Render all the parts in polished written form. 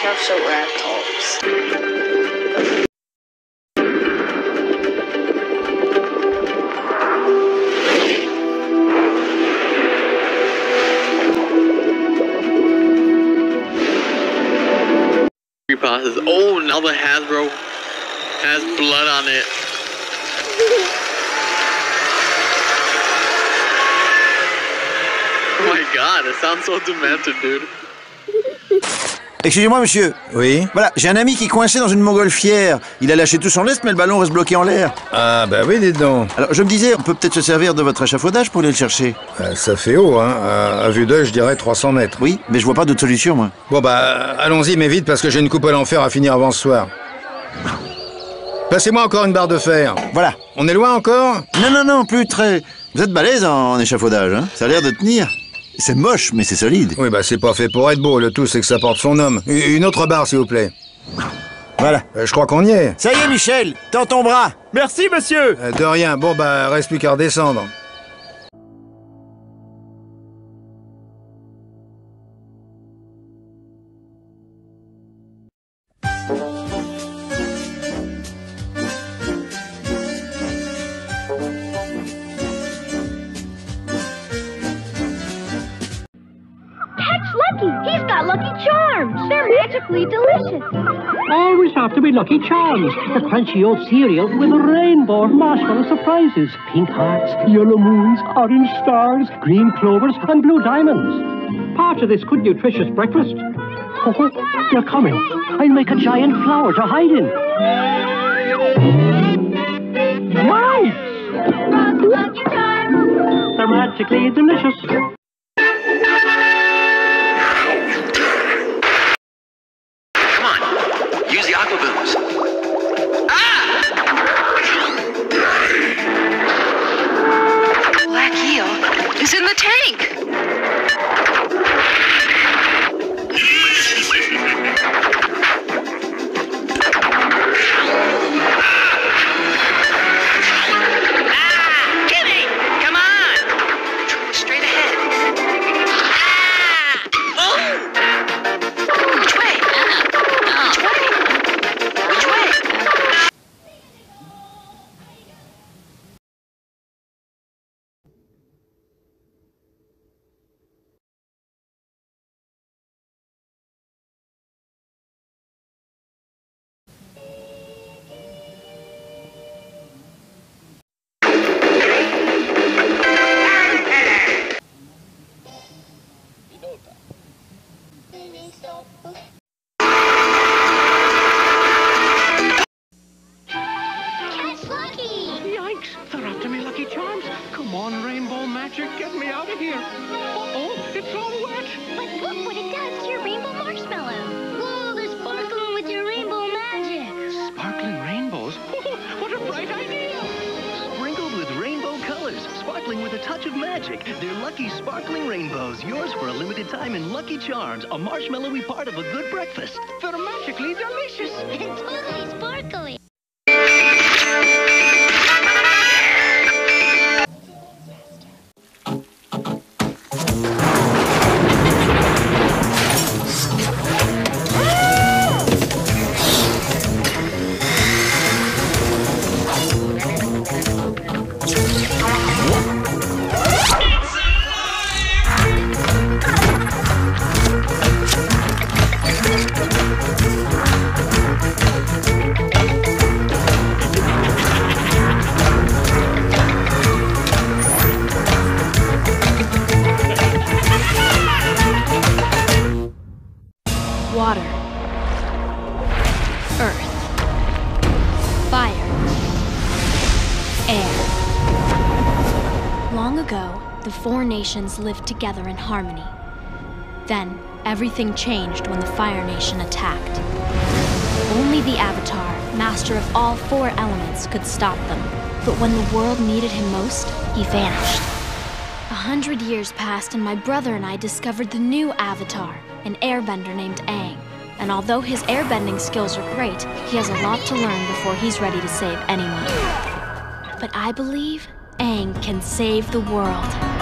have some laptops. Process. Oh, now the Hasbro has blood on it. Oh my god, it sounds so demented, dude. Excusez-moi, monsieur. Oui? Voilà, j'ai un ami qui est coincé dans une montgolfière. Il a lâché tout son lest, mais le ballon reste bloqué en l'air. Ah, bah oui, dites donc. Alors, je me disais, on peut peut-être se servir de votre échafaudage pour aller le chercher. Ça fait haut, hein. À vue d'œil, je dirais 300 mètres. Oui, mais je vois pas d'autre solution, moi. Bon, bah, allons-y, mais vite, parce que j'ai une coupe à l'enfer à finir avant ce soir. Passez-moi encore une barre de fer. Voilà. On est loin encore? Non, plus très... Vous êtes balèze en échafaudage, hein. Ça a l'air de tenir. C'est moche, mais c'est solide. Oui, bah c'est pas fait pour être beau, le tout c'est que ça porte son homme. Une autre barre, s'il vous plaît. Voilà. Je crois qu'on y est. Ça y est, Michel, tends ton bras. Merci, monsieur. De rien, bon bah reste plus qu'à redescendre. Lucky! He's got Lucky Charms! They're magically delicious! Always have to be Lucky Charms, the crunchy old cereal with a rainbow of marshmallow surprises. Pink hearts, yellow moons, orange stars, green clovers, and blue diamonds. Part of this good nutritious breakfast. Oh, they're coming. I'll make a giant flower to hide in. Mice! Lucky Charms! They're magically delicious. Use the aqua booms. Ah! Black eel is in the tank. Get me! Come on! Straight ahead. Ah! Oh! Which way? Which way? Which way? Catch Lucky! Yikes! They're after me, Lucky Charms. Come on, Rainbow Magic, get me out of here. Uh-oh, it's all wet. But look what it does to your rainbow marshmallow! Whoa, they're sparkling with your rainbow magic! Sparkling rainbows? What a bright idea! Sprinkled with rainbow colors, sparkling with a touch of magic. They're Lucky Sparkling Rainbows, yours for a limited time in Lucky Charms, a marshmallowy part of a good breakfast. They're magically delicious. And totally sparkly! Water, earth, fire, air. Long ago, the four nations lived together in harmony. Then, everything changed when the Fire Nation attacked. Only the Avatar, master of all four elements, could stop them. But when the world needed him most, he vanished. 100 years passed and my brother and I discovered the new Avatar, an airbender named Aang. And although his airbending skills are great, he has a lot to learn before he's ready to save anyone. But I believe Aang can save the world.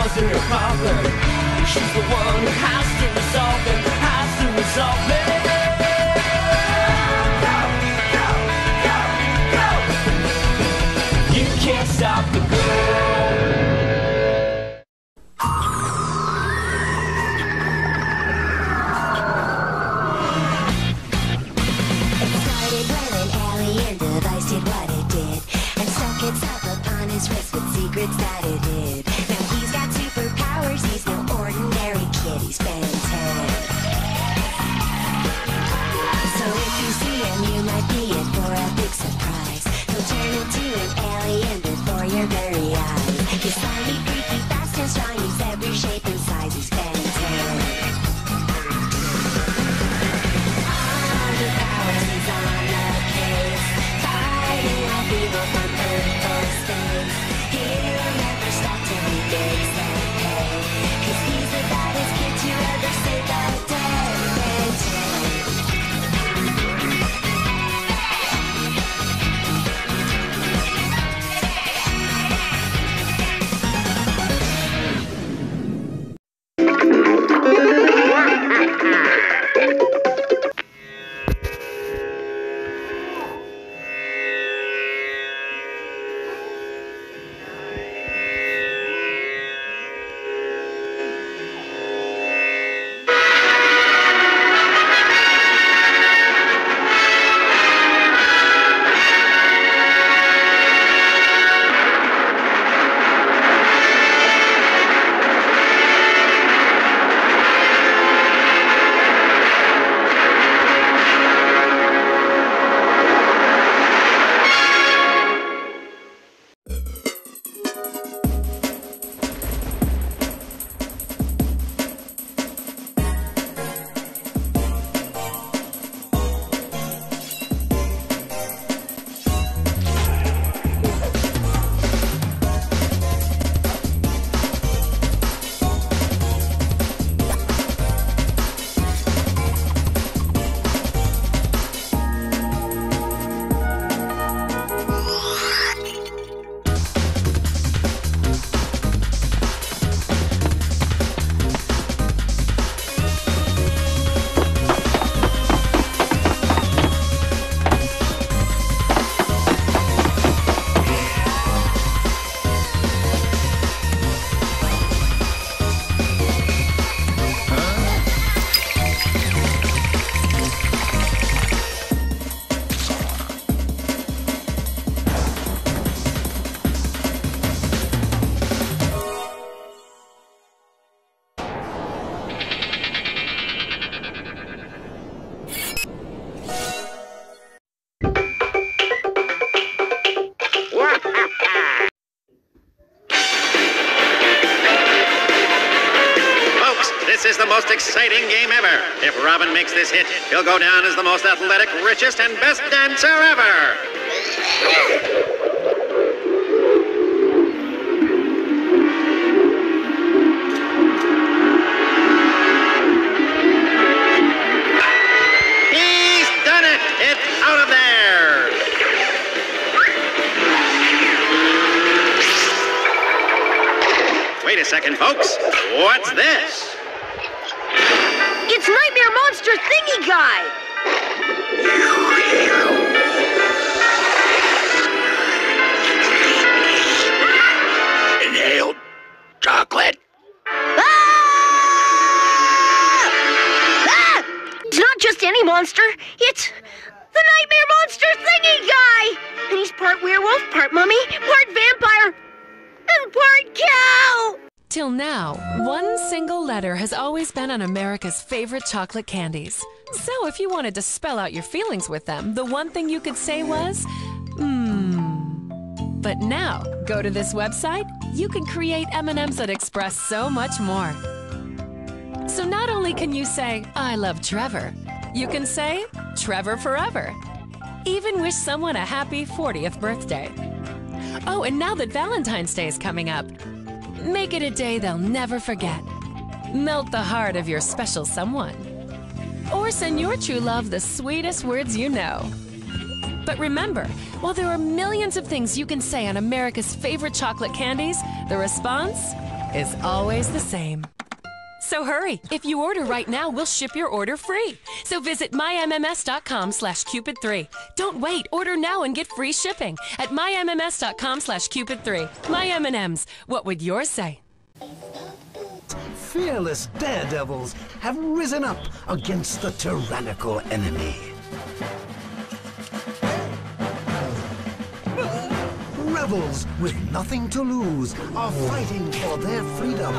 wasn't her problem. She's the one who has to resolve it, has to resolve it. Go, go, go, go. You can't stop the girl. Secrets that it did. Now he's got superpowers, he's no ordinary kid, he's Ben 10. So if you see him, you might be in for a big surprise. He'll turn into an alien before your very eyes. He's slimy, creepy, fast and strong, he's every shape and size, he's Ben 10. All the powers, he's on the case, fighting off evil from Earth or space. He'll never stop till he gets that pay, 'cause he's the baddest kid to ever save the day. Ben 'Folks, this is the most exciting game ever. If Robin makes this hit, he'll go down as the most athletic, richest, and best dancer ever. He's done it! It's out of there! Wait a second, folks. What's this? It's Nightmare Monster Thingy Guy! Inhaled chocolate. Ah! Ah! It's not just any monster. It's the Nightmare Monster Thingy Guy! And he's part werewolf, part mummy, part vampire, and part cow! Till now, one single letter has always been on America's favorite chocolate candies. So if you wanted to spell out your feelings with them, the one thing you could say was, But now, go to this website, you can create M&Ms that express so much more. So not only can you say, I love Trevor, you can say, Trevor forever. Even wish someone a happy 40th birthday. Oh, and now that Valentine's Day is coming up, make it a day they'll never forget. Melt the heart of your special someone. Or send your true love the sweetest words you know. But remember, while there are millions of things you can say on America's favorite chocolate candies, the response is always the same. So hurry. If you order right now, we'll ship your order free. So visit mymms.com/Cupid3. Don't wait. Order now and get free shipping at mymms.com/Cupid3. My M&Ms. What would yours say? Fearless daredevils have risen up against the tyrannical enemy. Rebels with nothing to lose are fighting for their freedom.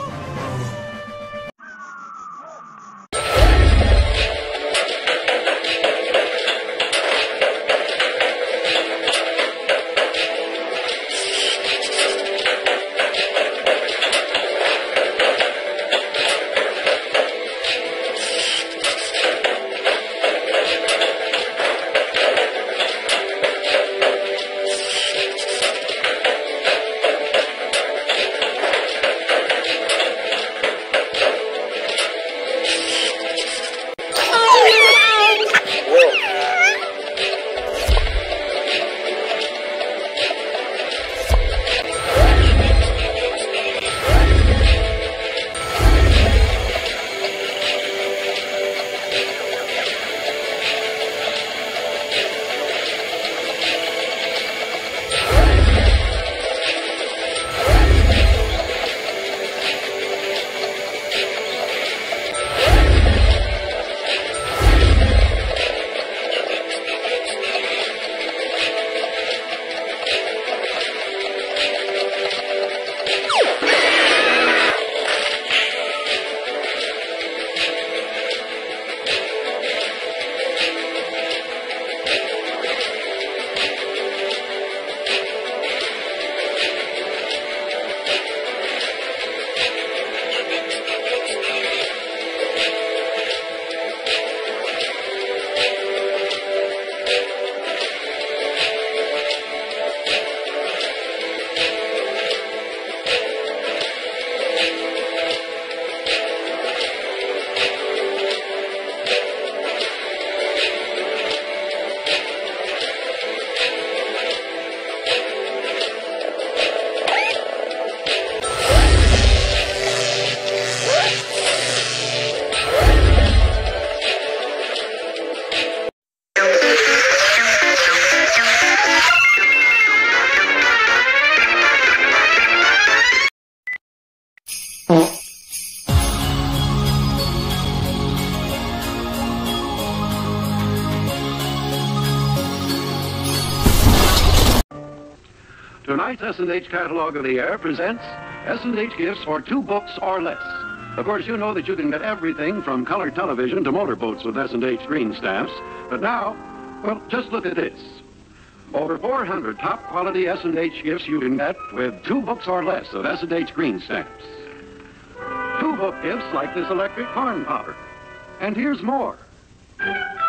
Tonight's S&H Catalog of the Air presents S&H gifts for 2 books or less. Of course, you know that you can get everything from color television to motorboats with S&H green stamps. But now, well, just look at this. Over 400 top-quality S&H gifts you can get with 2 books or less of S&H green stamps. 2 book gifts like this electric corn popper. And here's more.